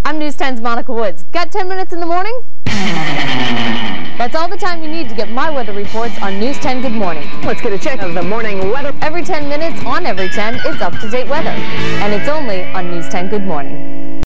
I'm News 10's Monica Woods. Got 10 minutes in the morning? That's all the time you need to get my weather reports on News 10 Good Morning. Let's get a check of the morning weather. Every 10 minutes on Every 10, it's up-to-date weather. And it's only on News 10 Good Morning.